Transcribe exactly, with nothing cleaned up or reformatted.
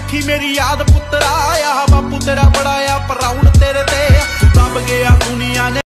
ਰੱਖੀ ਮੇਰੀ ਯਾਦ ਪੁੱਤਰਾ ਆ ਬਾਪੂ ਤੇਰਾ ਬੜਾ ਆ ਪ੍ਰਾਊਡ ਤੇਰੇ ਤੇ, ਦਬ ਗਿਆ ਦੁਨੀਆ ਨੇ।